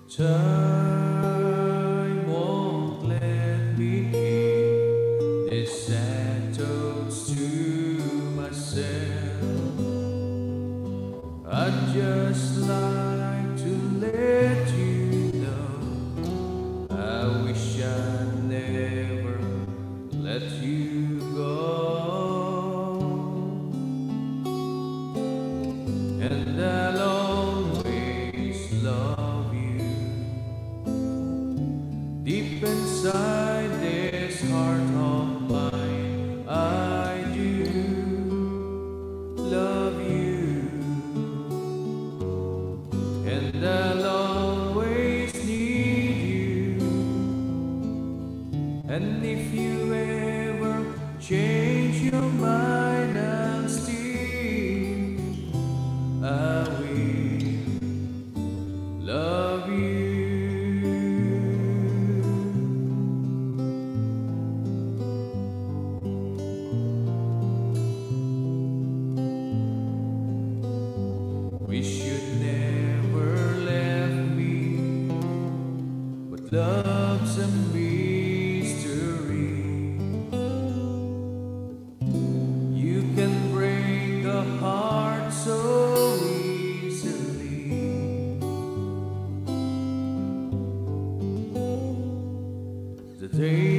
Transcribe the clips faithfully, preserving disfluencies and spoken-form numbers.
Time won't let me keep these sad thoughts to myself. I'd just like to let you know I wish I'd never let you go, and I'll always love you. Deep inside this heart of mine, I do love you, and I'll always need you. And if you ever change your mind, I'll still, I will love you. Wish you'd never left me, but love's a mystery. You can break a heart so easily. The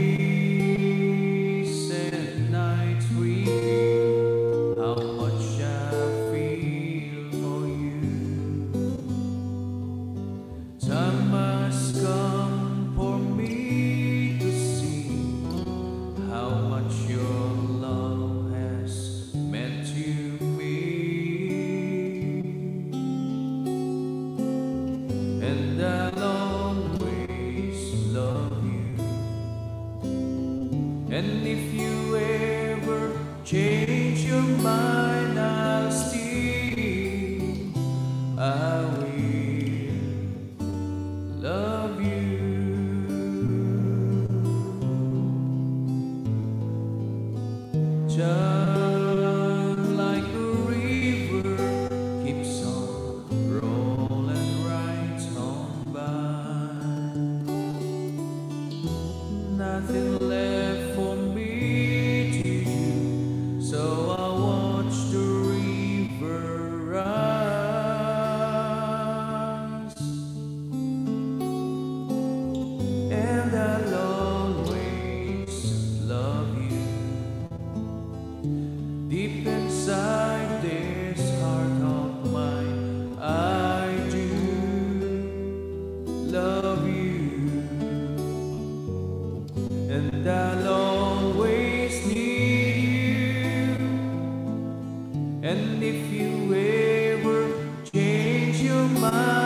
days and nights reveal how much I feel for you. Time has come for me to see how much your love has meant to me, and I'll always love you. And if you ever change your mind, I'll still, I will love you. Just like a river keeps on rolling right on by. Nothing left for me to do, so I watch the river rise, and I'll always love you. Deep inside this heart of mine, I do love you, and I'll always need you. And if you ever change your mind,